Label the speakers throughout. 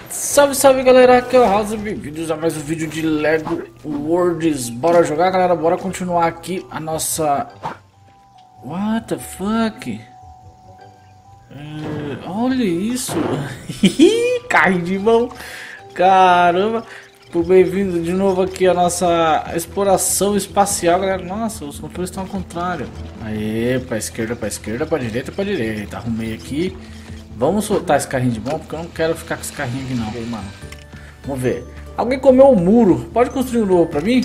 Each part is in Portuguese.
Speaker 1: Salve, salve galera, aqui é o House, bem-vindos a mais um vídeo de Lego Worlds. Bora jogar, galera, bora continuar aqui a nossa... What the fuck? Olha isso. Carrinho de mão. Caramba. Bem-vindo de novo aqui a nossa exploração espacial, galera. Nossa, os controles estão ao contrário. Aê, pra esquerda, pra direita. Arrumei aqui. Vamos soltar esse carrinho de mão, porque eu não quero ficar com esse carrinho aqui não, mano. Vamos ver. Alguém comeu um muro. Pode construir um novo pra mim?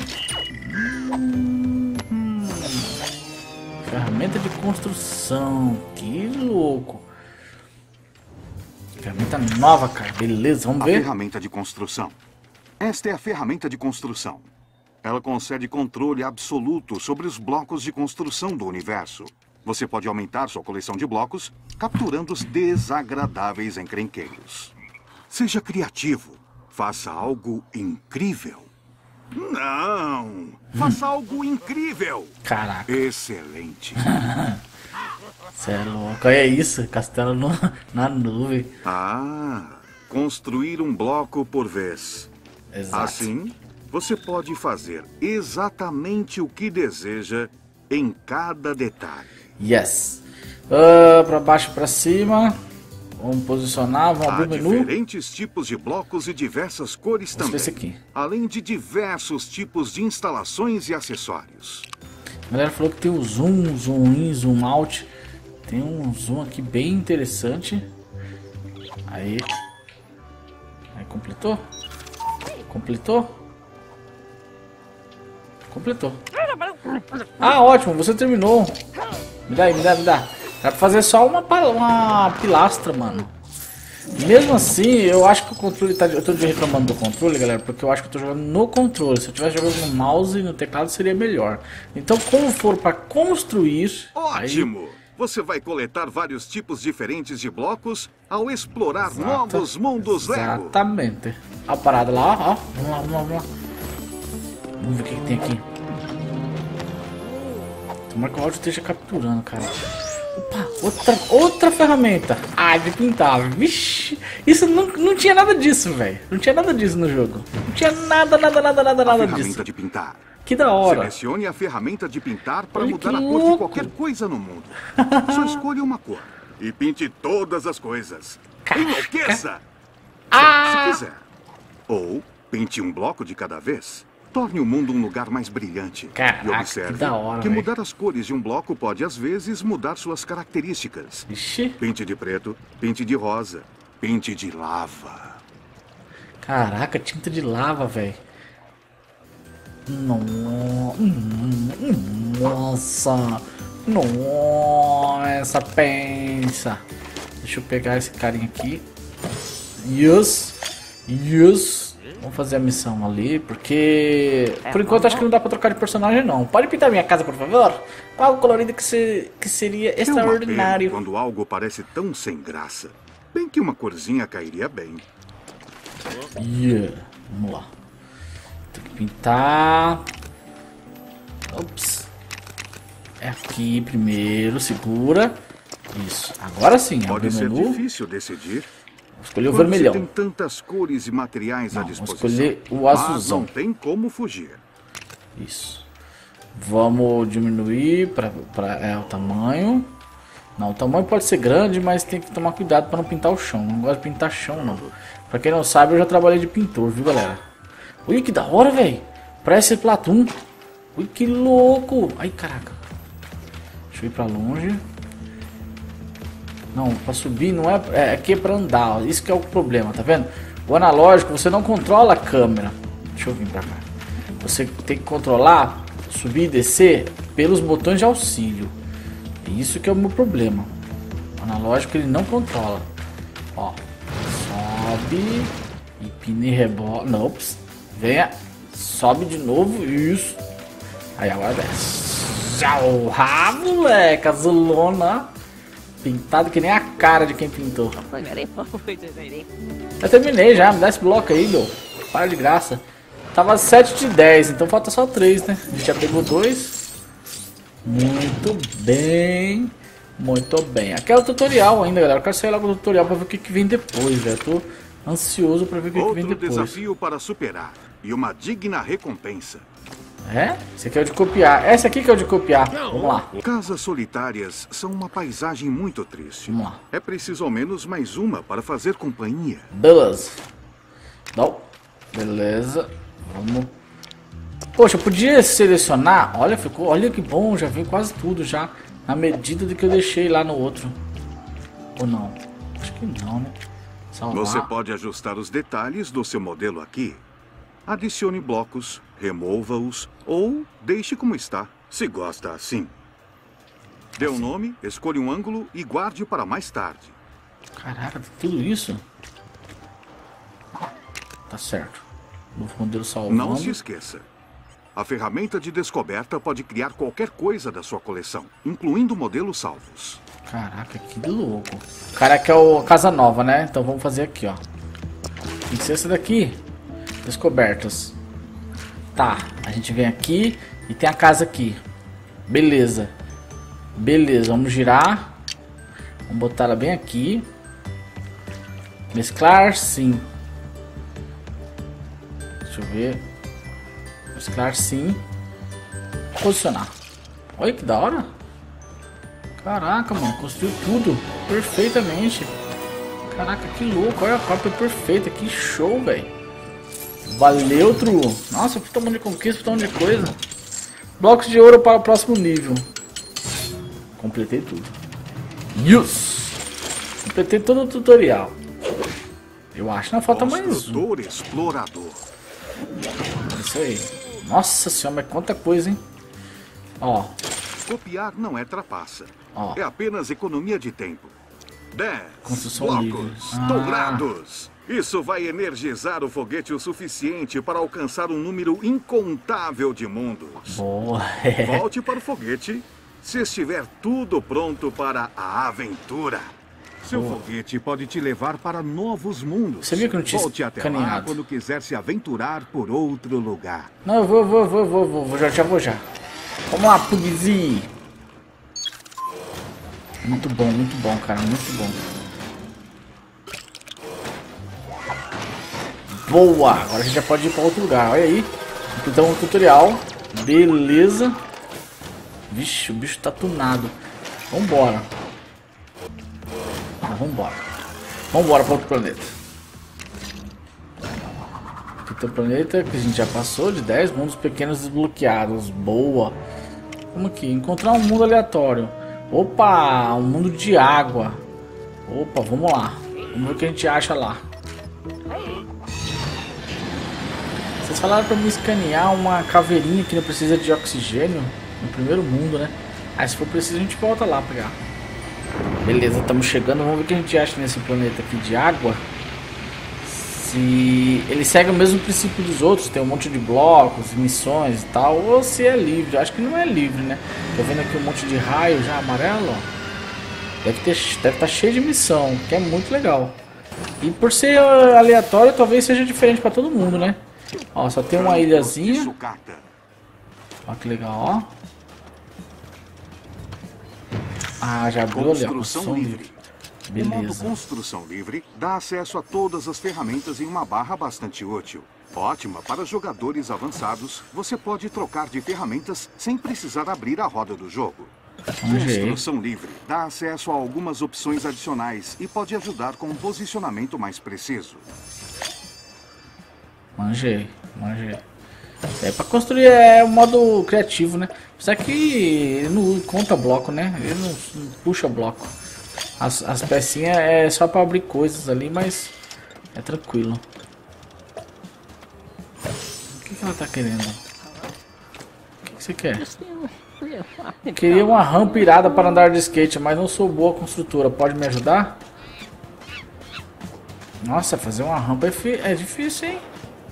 Speaker 1: Ferramenta de construção. Que louco. Ferramenta nova, cara. Beleza, vamos ver.
Speaker 2: A ferramenta de construção. Esta é a ferramenta de construção. Ela concede controle absoluto sobre os blocos de construção do universo. Você pode aumentar sua coleção de blocos, capturando os desagradáveis encrenqueiros. Seja criativo. Faça algo incrível. Não! Faça algo incrível!
Speaker 1: Caraca.
Speaker 2: Excelente.
Speaker 1: Cê é louco. Olha isso. Castelo na nuvem.
Speaker 2: Ah, construir um bloco por vez.
Speaker 1: Exato.
Speaker 2: Assim, você pode fazer exatamente o que deseja em cada detalhe.
Speaker 1: Yes. Pra baixo e pra cima. Vamos posicionar, vamos abrir o menu.
Speaker 2: Diferentes tipos de blocos e diversas cores
Speaker 1: Vamos ver esse
Speaker 2: também.
Speaker 1: aqui.
Speaker 2: Além de diversos tipos de instalações e acessórios.
Speaker 1: A galera falou que tem o zoom, zoom in, zoom out. Tem um zoom aqui bem interessante. Aí. Aí completou? Completou? Completou. Ah, ótimo, você terminou. Me dá aí, me dá. Dá pra fazer só uma pilastra, mano. Mesmo assim, eu acho que o controle tá... Eu tô reclamando do controle, galera, porque eu acho que eu tô jogando no controle. Se eu tivesse jogando no mouse e no teclado, seria melhor. Então, como for pra construir...
Speaker 2: Ótimo!
Speaker 1: Aí...
Speaker 2: Você vai coletar vários tipos diferentes de blocos ao explorar novos mundos Lego.
Speaker 1: Exatamente. Olha a parada lá, ó. Vamos lá. Vamos ver o que tem aqui. Tomara que o áudio esteja capturando, cara. Opa, outra ferramenta. Ah, de pintar. Vixe, isso não tinha nada disso, velho. Não tinha nada disso no jogo. Não tinha nada disso.
Speaker 2: Ferramenta de pintar.
Speaker 1: Que da hora.
Speaker 2: Selecione a ferramenta de pintar para
Speaker 1: Olha
Speaker 2: mudar
Speaker 1: que
Speaker 2: a cor de
Speaker 1: louco.
Speaker 2: qualquer coisa no mundo. Só escolha uma cor e pinte todas as coisas. Enlouqueça! Se quiser. Ou pinte um bloco de cada vez. Torne o mundo um lugar mais brilhante.
Speaker 1: Caraca,
Speaker 2: e observe
Speaker 1: que da hora,
Speaker 2: que
Speaker 1: véio.
Speaker 2: mudar as cores de um bloco pode, às vezes, mudar suas características.
Speaker 1: Ixi.
Speaker 2: Pinte de preto, pinte de rosa, pinte de lava.
Speaker 1: Caraca, tinta de lava, velho. Nossa. Nossa, pensa. Deixa eu pegar esse carinha aqui. Yes. Vamos fazer a missão ali, porque... Por enquanto acho que não dá pra trocar de personagem, não. Pode pintar minha casa, por favor? Algo colorido que seria
Speaker 2: É uma
Speaker 1: extraordinário.
Speaker 2: pena quando algo parece tão sem graça. Bem que uma corzinha cairia bem.
Speaker 1: Yeah. Vamos lá. Tem que pintar. Ops. É aqui primeiro, segura. Isso. Agora sim, abre
Speaker 2: Pode
Speaker 1: o
Speaker 2: ser
Speaker 1: menu.
Speaker 2: difícil decidir.
Speaker 1: Vou escolher o
Speaker 2: Quando
Speaker 1: vermelhão.
Speaker 2: você tem tantas cores e materiais à
Speaker 1: Não, vou
Speaker 2: disposição.
Speaker 1: escolher o
Speaker 2: Mas
Speaker 1: azulzão.
Speaker 2: não tem como fugir.
Speaker 1: Isso. Vamos diminuir para o tamanho. Não, o tamanho pode ser grande, mas tem que tomar cuidado para não pintar o chão. Não gosto de pintar chão, não. Pra quem não sabe, eu já trabalhei de pintor, viu, galera? Ui, que da hora, velho. Parece Splatoon. Ui, que louco. Ai, caraca. Deixa eu ir pra longe. Não, pra subir não é... Aqui é pra andar. Isso que é o problema, tá vendo? O analógico, você não controla a câmera. Deixa eu vir pra cá. Você tem que controlar, subir e descer pelos botões de auxílio. É isso que é o meu problema. O analógico ele não controla. Ó, sobe, empina e rebola. Não, ops. Venha, sobe de novo. Isso. Aí agora desce. Já o rabo, moleque, azulona. Pintado que nem a cara de quem pintou. Eu terminei já, me dá esse bloco aí, meu. Para de graça. Tava 7 de 10, então falta só 3, né? A gente já pegou 2. Muito bem. Muito bem. Aqui é o tutorial ainda, galera. Eu quero sair logo do tutorial pra ver o que vem depois, velho. Tô Ansioso pra ver o que vem
Speaker 2: Outro
Speaker 1: depois.
Speaker 2: desafio para superar e uma digna recompensa.
Speaker 1: É? Esse aqui é o de copiar. Essa aqui que é o de copiar. Vamos lá.
Speaker 2: Casas solitárias são uma paisagem muito triste.
Speaker 1: Vamos lá.
Speaker 2: É preciso ao menos mais uma para fazer companhia.
Speaker 1: Beleza. Não. Beleza. Vamos. Poxa, eu podia selecionar. Olha, ficou. Olha que bom. Já veio quase tudo já. Na medida do que eu deixei lá no outro. Ou não? Acho que não, né? Salvar.
Speaker 2: Você pode ajustar os detalhes do seu modelo aqui. Adicione blocos, remova-os ou deixe como está, se gosta assim. Dê um nome, escolha um ângulo e guarde para mais tarde.
Speaker 1: Caraca, tudo isso? Tá certo. Novo modelo salvando.
Speaker 2: Não se esqueça. A ferramenta de descoberta pode criar qualquer coisa da sua coleção, incluindo modelos salvos.
Speaker 1: Caraca, que louco. O cara quer o casa nova, né? Então vamos fazer aqui, ó. Tem que ser essa daqui. Descobertas. Tá, a gente vem aqui e tem a casa aqui. Beleza. Beleza, vamos girar. Vamos botar ela bem aqui. Mesclar, sim. Deixa eu ver. Mesclar, sim. Posicionar. Olha que da hora. Caraca, mano, construiu tudo perfeitamente. Caraca, que louco. Olha a cópia perfeita. Que show, velho. Valeu, Tru. Nossa, puta monte de conquista, puta monte de coisa. Blocos de ouro para o próximo nível. Completei tudo. Yes! Completei todo o tutorial. Eu acho, não falta mais um.
Speaker 2: Construtor explorador.
Speaker 1: Isso aí. Nossa senhora, mas quanta coisa, hein? Ó.
Speaker 2: Copiar não é trapaça.
Speaker 1: Ó.
Speaker 2: É apenas economia de tempo. 10
Speaker 1: Construção livre.
Speaker 2: blocos
Speaker 1: Ah.
Speaker 2: dourados. Isso vai energizar o foguete o suficiente para alcançar um número incontável de mundos.
Speaker 1: Boa.
Speaker 2: Volte para o foguete se estiver tudo pronto para a aventura. Seu foguete pode te levar para novos mundos.
Speaker 1: Você viu que não tinha
Speaker 2: Volte até lá
Speaker 1: escaneado?
Speaker 2: quando quiser se aventurar por outro lugar.
Speaker 1: Não, eu vou, já vou já. Vamos lá, Pugzy. Muito bom, cara, muito bom. Boa! Agora a gente já pode ir para outro lugar, olha aí. Então um tutorial. Beleza. Vixe, o bicho tá tunado. Vambora. Vambora. Vambora para outro planeta. Aqui tem o planeta que a gente já passou de 10 mundos pequenos desbloqueados. Boa. Vamos aqui, encontrar um mundo aleatório. Opa, um mundo de água. Opa, vamos lá. Vamos ver o que a gente acha lá. Vocês falaram pra mim escanear uma caveirinha que não precisa de oxigênio no primeiro mundo, né? Aí se for preciso a gente volta lá pegar. Beleza, estamos chegando. Vamos ver o que a gente acha nesse planeta aqui de água. Se ele segue o mesmo princípio dos outros, tem um monte de blocos, missões e tal, ou se é livre. Eu acho que não é livre, né? Tô vendo aqui um monte de raio já amarelo, ó. Deve estar cheio de missão, que é muito legal. E por ser aleatório, talvez seja diferente para todo mundo, né? Ó, só tem uma ilhazinha. Ó, que legal, ó. Ah, já abriu ali, ó.
Speaker 2: Construção livre. O modo
Speaker 1: Beleza.
Speaker 2: construção livre dá acesso a todas as ferramentas em uma barra bastante útil. Ótima para jogadores avançados, você pode trocar de ferramentas sem precisar abrir a roda do jogo. Construção livre dá acesso a algumas opções adicionais e pode ajudar com um posicionamento mais preciso.
Speaker 1: Manjei. É pra construir o modo criativo, né? Só que ele não conta bloco, né? Ele não puxa bloco. As pecinhas é só pra abrir coisas ali, mas é tranquilo. O que ela tá querendo? O que você quer? Queria uma rampa irada para andar de skate, mas não sou boa construtora. Pode me ajudar? Nossa, fazer uma rampa é difícil, hein?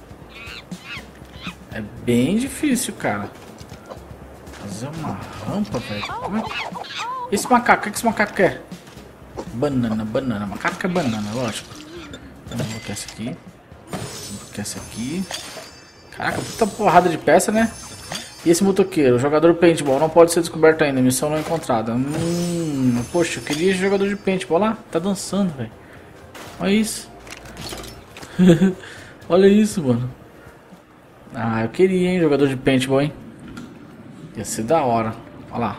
Speaker 1: É bem difícil, cara. Fazer uma rampa, velho. Como é? Esse macaco, o que esse macaco quer? Banana. Macaco quer banana, lógico. Então, vou colocar essa aqui. Vou colocar essa aqui. Caraca, puta porrada de peça, né? E esse motoqueiro? O jogador paintball não pode ser descoberto ainda. Missão não encontrada. Poxa, eu queria jogador de paintball lá. Tá dançando, velho. Olha isso. Olha isso, mano. Ah, eu queria, hein, jogador de paintball, hein. Ia ser da hora. Olha lá.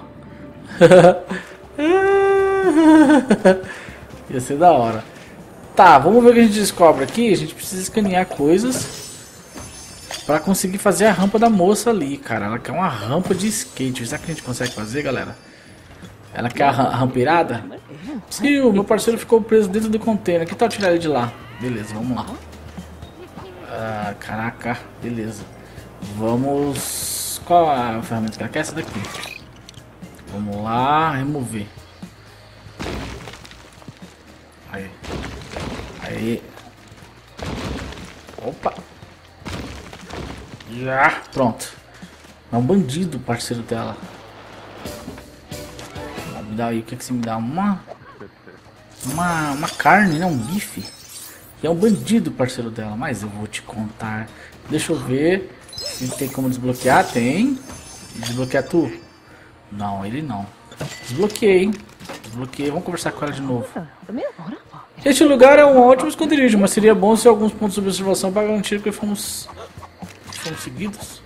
Speaker 1: Ia ser da hora. Tá, vamos ver o que a gente descobre aqui. A gente precisa escanear coisas pra conseguir fazer a rampa da moça ali, cara. Ela quer uma rampa de skate. Será que a gente consegue fazer, galera? Ela quer a rampeirada? Sim, o meu parceiro ficou preso dentro do container. Que tal tirar ele de lá? Beleza, vamos lá. Ah, caraca, beleza. Vamos... Qual a ferramenta que ela quer? Essa daqui. Vamos lá, remover. Aí. Aí. Opa. Já, pronto. É um bandido, parceiro dela. Me dá aí, o que que você me dá? Uma carne, né? Um bife. E é um bandido, parceiro dela. Mas eu vou te contar. Deixa eu ver se tem como desbloquear. Tem. Desbloquear tu? Não, ele não. Desbloqueei, hein? Desbloqueei. Vamos conversar com ela de novo. Este lugar é um ótimo esconderijo, mas seria bom se alguns pontos de observação para garantir que fomos seguidos.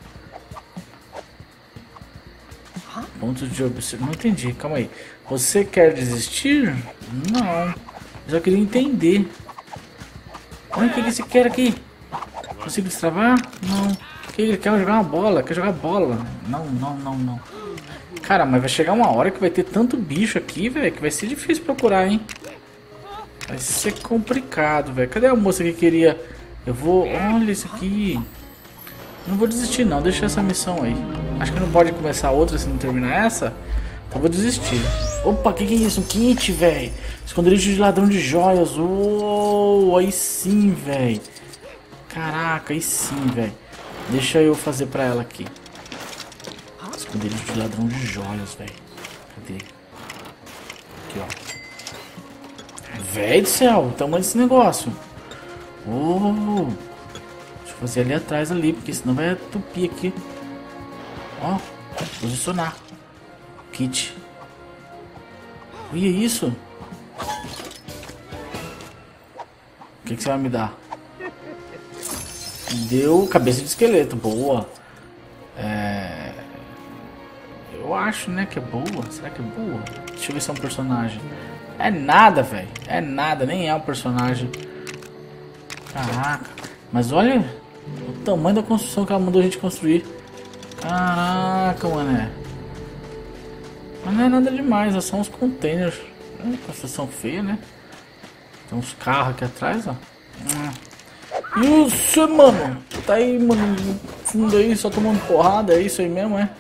Speaker 1: Pontos de observação. Não entendi, calma aí. Você quer desistir? Não. Eu só queria entender. Olha o que você quer aqui. Consigo destravar? Não. Ele quer jogar uma bola. Quer jogar bola. Não. Cara, mas vai chegar uma hora que vai ter tanto bicho aqui, velho, que vai ser difícil procurar, hein. Vai ser complicado, velho. Cadê a moça que queria... Eu vou... Olha isso aqui. Não vou desistir, não. Deixa essa missão aí. Acho que não pode começar outra se não terminar essa. Então vou desistir. Opa, que é isso? Um kit, velho. Esconderijo de ladrão de joias. Oh, aí sim, velho. Caraca, aí sim, velho. Deixa eu fazer pra ela aqui. Esconderijo de ladrão de joias, velho. Cadê? Aqui, ó. Velho do céu, o tamanho desse negócio. Oh. Deixa eu fazer ali atrás ali, porque senão vai entupir aqui. Ó, posicionar. Kit. Olha isso. O que você vai me dar? Deu cabeça de esqueleto, boa. Eu acho, né, que é boa. Será que é boa? Deixa eu ver se é um personagem. É nada, velho. É nada, nem é um personagem. Caraca. Mas olha o tamanho da construção que ela mandou a gente construir. Caraca, mané. Mas não é nada demais, é só uns containers. Construção feia, né? Tem uns carros aqui atrás, ó. Isso, mano. Tá aí, mano. No fundo aí, só tomando porrada. É isso aí mesmo, é?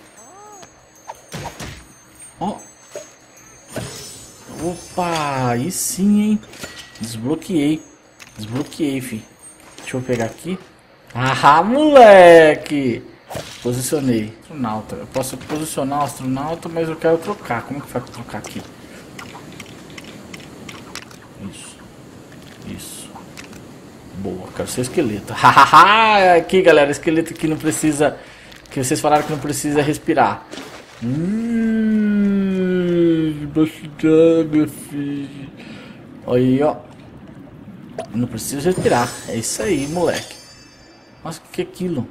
Speaker 1: Ó. Opa, aí sim, hein? Desbloqueei. Desbloqueei, fi. Deixa eu pegar aqui. Ah, moleque! Posicionei. Astronauta. Eu posso posicionar o astronauta, mas eu quero trocar. Como que faz pra trocar aqui? Isso. Isso. Boa, quero ser esqueleto. Hahaha! Aqui, galera, esqueleto que não precisa... Que vocês falaram que não precisa respirar. Bastante, filho. Aí, ó. Não precisa respirar. É isso aí, moleque. Nossa, o que é aquilo?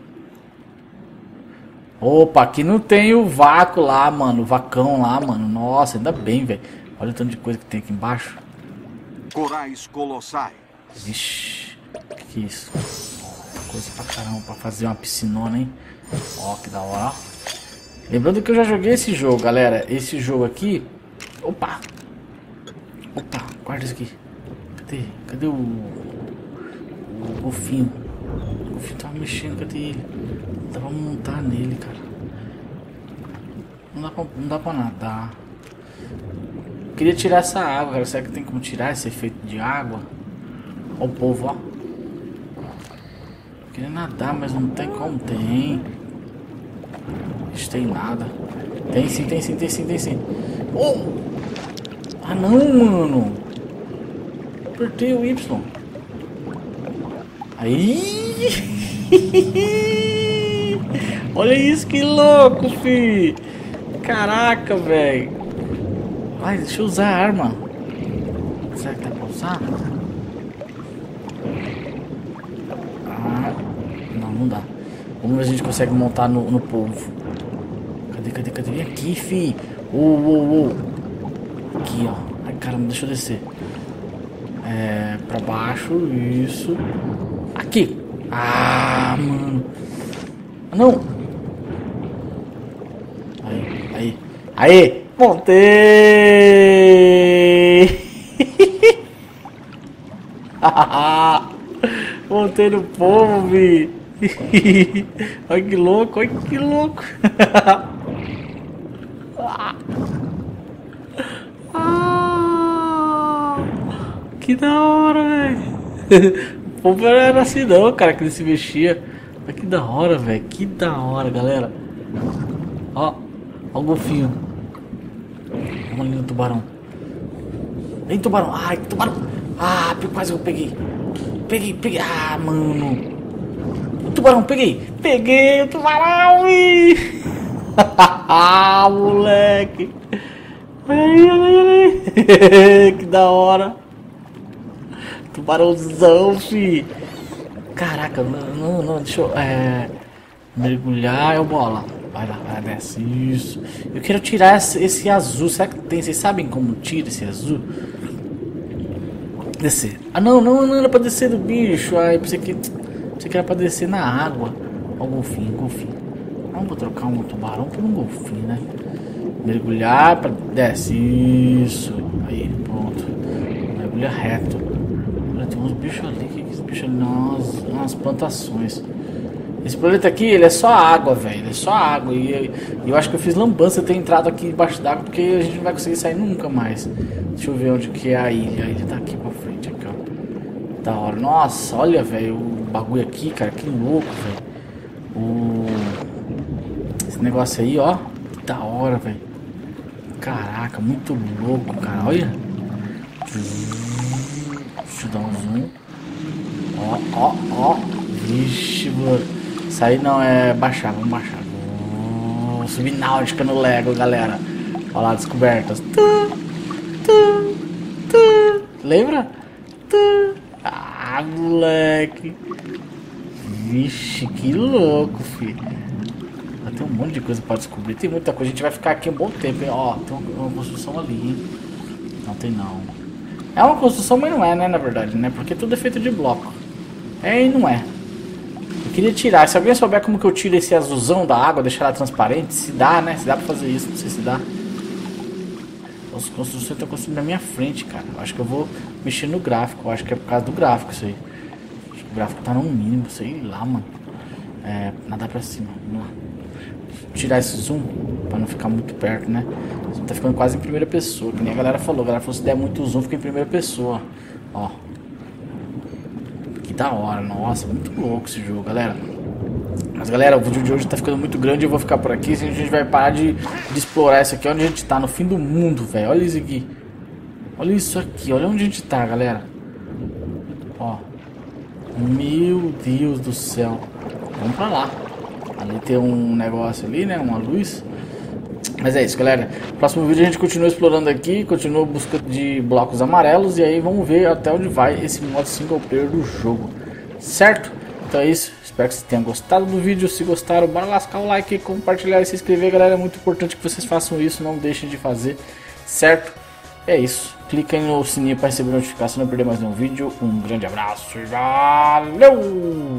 Speaker 1: Opa, aqui não tem o vácuo lá, mano. O vacão lá, mano. Nossa, ainda bem, velho. Olha o tanto de coisa que tem aqui embaixo.
Speaker 2: Corais colossais.
Speaker 1: Vixe, que é isso? Coisa pra caramba, pra fazer uma piscinona, hein? Ó, que da hora. Lembrando que eu já joguei esse jogo, galera. Esse jogo aqui... Opa! Opa, guarda isso aqui. Cadê o golfinho? O golfinho tava mexendo, cadê ele? Dá pra montar nele, cara. Não dá pra nadar. Queria tirar essa água, cara. Será que tem como tirar esse efeito de água? Ó o povo, ó. Queria nadar, mas não tem como. Tem. Não tem nada. Tem sim, tem sim, tem sim, tem sim. Oh! Ah não, mano. Apertei o Y. Aí. Olha isso, que louco, fi. Caraca, velho. Vai, deixa eu usar a arma. Será que dá pra usar? não dá. Vamos ver se a gente consegue montar no polvo. Cadê? Vem aqui, fi. Aqui, ó. Ai, caramba, deixa eu descer. Pra baixo, isso. Aqui. Ah, mano. Não. Aí. Montei. Montei no povo, vi. Olha que louco. Que da hora, velho. O povo não era assim não, cara, que ele se mexia. Mas que da hora, velho. Que da hora, galera. Ó o golfinho. Vamos ali no tubarão. Vem, tubarão. Ai, tubarão. Ah, quase eu peguei. Peguei. Ah, mano. O tubarão, peguei. Peguei o tubarão, Ah, moleque. Aí. Que da hora. Tubarãozão, fi. Caraca, não, deixa eu mergulhar, bola. Vai lá, desce, isso. Eu quero tirar esse azul, será que tem? Vocês sabem como tira esse azul? Descer. Ah, não era pra descer do bicho. Ah, eu pensei que era pra descer na água. Ó o golfinho. Vamos trocar um tubarão por um golfinho, né? Mergulhar, desce, isso. Aí, pronto. Mergulha reto. Olha, tem uns bichos ali, que esse bicho ali? Umas plantações. Esse planeta aqui, ele é só água, velho. Ele é só água. E eu acho que eu fiz lambança ter entrado aqui embaixo d'água, porque a gente não vai conseguir sair nunca mais. Deixa eu ver onde que é a ilha. A ilha tá aqui pra frente, aqui, ó. Da hora. Nossa, olha, velho, o bagulho aqui, cara. Que louco, velho. Esse negócio aí, ó. Que da hora, velho. Caraca, muito louco, cara. Olha. Deixa eu dar um zoom. Ó. Vixe, mano. Isso aí não é baixar, vamos baixar. Subnáutica no Lego, galera. Olha lá, descobertas. Lembra? Ah, moleque. Vixe, que louco, filho. Tem um monte de coisa pra descobrir. Tem muita coisa. A gente vai ficar aqui um bom tempo, hein? Ó, tem uma construção ali, hein? Não tem não. É uma construção, mas não é, né? Na verdade, né? Porque tudo é feito de bloco. E não é. Eu queria tirar. Se alguém souber como que eu tiro esse azulzão da água, deixar ela transparente, se dá, né? Se dá pra fazer isso, não sei se dá. As construções estão construindo na minha frente, cara. Eu acho que eu vou mexer no gráfico. Eu acho que é por causa do gráfico isso aí. Acho que o gráfico tá no mínimo, sei lá, mano. Nadar pra cima. Vamos lá. Tirar esse zoom pra não ficar muito perto, né? O zoom tá ficando quase em primeira pessoa, que nem a galera falou. A galera falou, se der muito zoom, fica em primeira pessoa. Ó. Que da hora, nossa, muito louco esse jogo, galera. Mas galera, o vídeo de hoje tá ficando muito grande. Eu vou ficar por aqui, senão a gente vai parar de explorar isso aqui. Onde a gente tá, no fim do mundo, velho. Olha isso aqui. Olha isso aqui, olha onde a gente tá, galera. Ó. Meu Deus do céu. Vamos pra lá. Ali tem um negócio ali, né? Uma luz. Mas é isso, galera. Próximo vídeo a gente continua explorando aqui. Continua busca de blocos amarelos. E aí vamos ver até onde vai esse modo single player do jogo. Certo? Então é isso. Espero que vocês tenham gostado do vídeo. Se gostaram, bora lascar o like, compartilhar e se inscrever, galera. É muito importante que vocês façam isso. Não deixem de fazer. Certo? É isso. Clica aí no sininho para receber notificação e não perder mais nenhum vídeo. Um grande abraço e valeu!